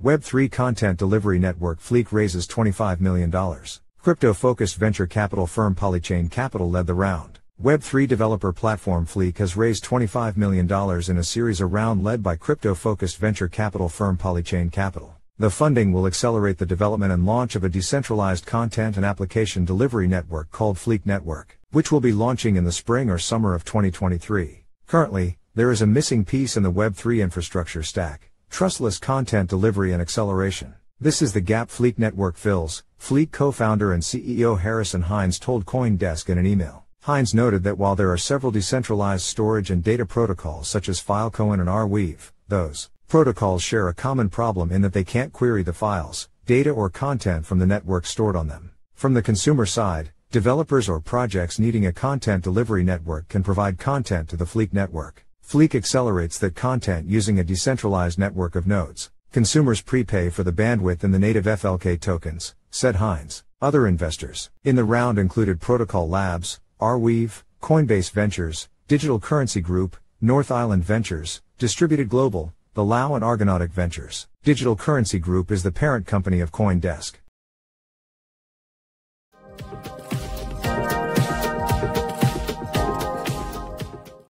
Web3 content delivery network Fleek raises $25 million. Crypto-focused venture capital firm Polychain Capital led the round. Web3 developer platform Fleek has raised $25 million in a series A round led by crypto-focused venture capital firm Polychain Capital. The funding will accelerate the development and launch of a decentralized content and application delivery network called Fleek Network, which will be launching in the spring or summer of 2023. Currently, there is a missing piece in the Web3 infrastructure stack: trustless content delivery and acceleration. This is the gap Fleek Network fills, Fleek co-founder and CEO Harrison Hines told CoinDesk in an email. Hines noted that while there are several decentralized storage and data protocols such as Filecoin and Arweave, those protocols share a common problem in that they can't query the files, data or content from the network stored on them. From the consumer side, developers or projects needing a content delivery network can provide content to the Fleek network. Fleek accelerates that content using a decentralized network of nodes. Consumers prepay for the bandwidth in the native FLK tokens, said Hines. Other investors in the round included Protocol Labs, Arweave, Coinbase Ventures, Digital Currency Group, North Island Ventures, Distributed Global, the Lao and Argonautic Ventures. Digital Currency Group is the parent company of CoinDesk.